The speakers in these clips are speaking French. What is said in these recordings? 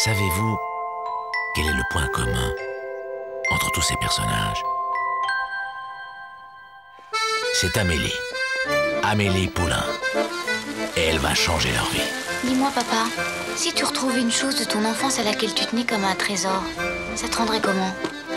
Savez-vous quel est le point commun entre tous ces personnages? C'est Amélie. Amélie Poulain. Et elle va changer leur vie. Dis-moi, papa, si tu retrouvais une chose de ton enfance à laquelle tu tenais comme un trésor, ça te rendrait comment?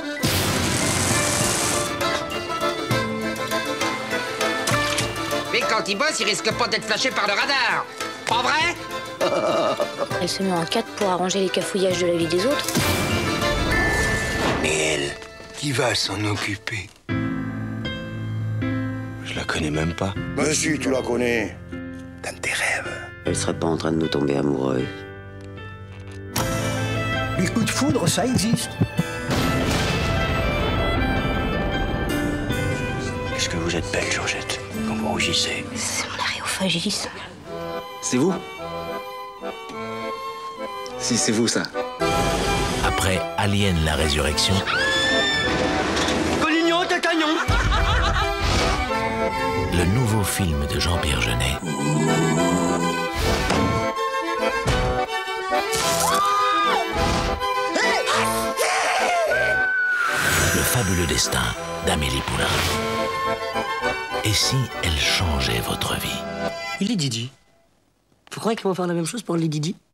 Mais quand il bosse, il risque pas d'être flashé par le radar. Pas vrai? Elle se met en quatre pour arranger les cafouillages de la vie des autres. Mais elle, qui va s'en occuper? Je la connais même pas. Ben si, tu la connais. Dans tes rêves. Elle serait pas en train de nous tomber amoureux. Les coups de foudre, ça existe. Qu'est-ce que vous êtes belle, Georgette, quand vous rougissez. C'est mon aréophagisme. C'est vous? Si, c'est vous, ça. Après Alien la résurrection, Collignon, t'es cagnon! le nouveau film de Jean-Pierre Jeunet. Le fabuleux destin d'Amélie Poulain. Et si elle changeait votre vie? Il est Didi. Vous croyez qu'ils vont faire la même chose pour les Didi?